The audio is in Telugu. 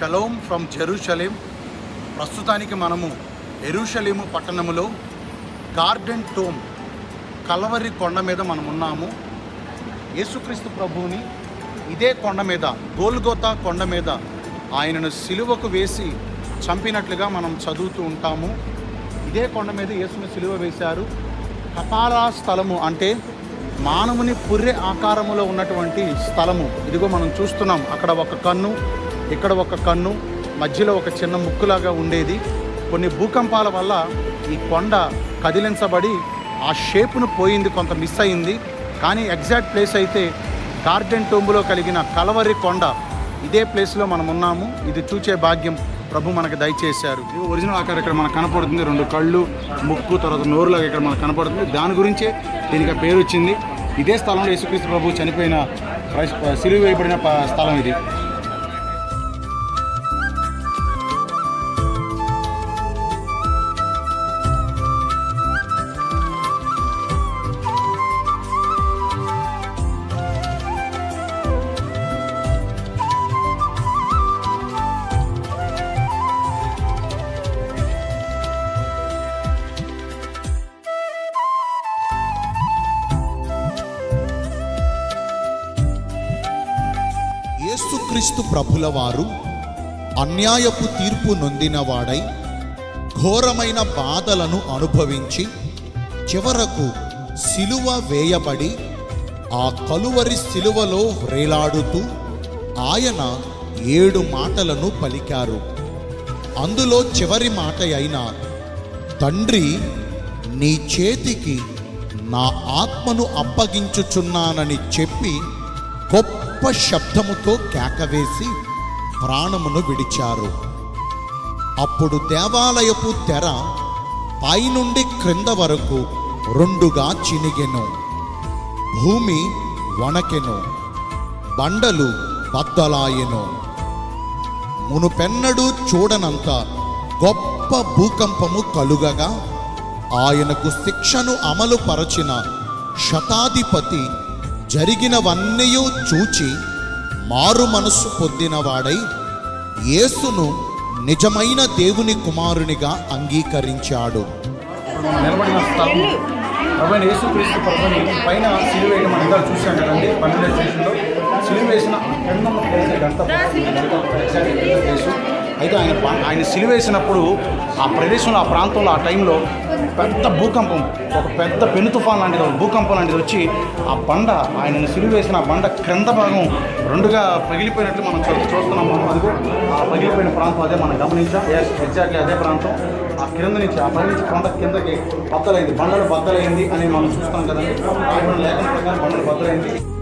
Shalom from Jerusalem. ప్రస్తుతానికి మనము యెరూషలేము పట్టణములో గార్డెన్ టోమ్ కల్వరి కొండ మీద మనం ఉన్నాము. యేసుక్రీస్తు ప్రభువుని ఇదే కొండ మీద, గోల్గోతా కొండ మీద ఆయనను సిలువకు వేసి చంపినట్లుగా మనం చదువుతూ ఉంటాము. ఇదే కొండ మీద యేసుని సిలువ వేశారు. కపాలా స్థలము అంటే మానవుని పుర్రె ఆకారములో ఉన్నటువంటి స్థలము. ఇదిగో మనం చూస్తున్నాం. అక్కడ ఒక కన్ను, ఇక్కడ ఒక కన్ను, మధ్యలో ఒక చిన్న ముక్కులాగా ఉండేది. కొన్ని భూకంపాల వల్ల ఈ కొండ కదిలించబడి ఆ షేపును పోయింది, కొంత మిస్ అయింది. కానీ ఎగ్జాక్ట్ ప్లేస్ అయితే గార్డెన్ టోంబులో కలిగిన కల్వరి కొండ. ఇదే ప్లేస్లో మనం ఉన్నాము. ఇది చూచే భాగ్యం ప్రభు మనకు దయచేశారు. ఇది ఒరిజినల్ ఆకారం ఇక్కడ మనకు కనపడుతుంది. 2 కళ్ళు, ముక్కు, తర్వాత నోరులాగా ఇక్కడ మనకు కనపడుతుంది. దాని గురించే దీనికి పేరు వచ్చింది. ఇదే స్థలంలో యేసుక్రీస్తు ప్రభు చనిపోయిన, సిలువ వేయబడిన స్థలం ఇది. యేసుక్రీస్తు ప్రభుల వారు అన్యాయపు తీర్పు నొందినవాడై ఘోరమైన బాధలను అనుభవించి చివరకు సిలువ వేయబడి ఆ కలువరి సిలువలో వ్రేలాడుతూ ఆయన 7 మాటలను పలికారు. అందులో చివరి మాట అయిన తండ్రి, నీ చేతికి నా ఆత్మను అప్పగించుచున్నానని చెప్పి గొప్ప శబ్దముతో కేకవేసి ప్రాణమును విడిచారు. అప్పుడు దేవాలయపు తెర పైనుండి క్రింద వరకు 2గా చినిగెను. భూమి వణకెను, బండలు బద్దలాయెను. మునుపెన్నడూ చూడనంత గొప్ప భూకంపము కలుగగా ఆయనకు శిక్షను అమలు పరచిన శతాధిపతి జరిగినవన్నీ చూచి మారు మనస్సు పొందినవాడై యేసును నిజమైన దేవుని కుమారునిగా అంగీకరించాడు. నిలబడిన స్థలం ప్రభువైన యేసుక్రీస్తు ప్రభుని పైన సిలువ వేయడం మనం అందరూ చూసాం కదండి. 12వ స్టేషన్లో సిలువ వేసిన ప్లేసు. అయితే ఆయన సిలువ వేసినప్పుడు ఆ ప్రదేశంలో, ఆ ప్రాంతంలో, ఆ టైంలో పెద్ద భూకంపం, ఒక పెద్ద పెను తుఫాన్ లాంటిది, ఒక భూకంపం లాంటిది వచ్చి ఆ బండ, ఆయనను సిలువ వేసిన ఆ బండ క్రింద భాగం 2గా పగిలిపోయినట్లు మనం చూస్తున్నాం. మనం అదిగో ఆ పగిలిపోయిన ప్రాంతం అదే మనం గమనించాం. ఎగ్జాక్ట్లీ అదే ప్రాంతం. ఆ కింద నుంచి, ఆ పై నుంచి కొండ కిందకి బద్దలైంది, బండలు బద్దలైంది అని మనం చూస్తాం కదండి. లేఖన ప్రకారం బండలు బద్దలైంది.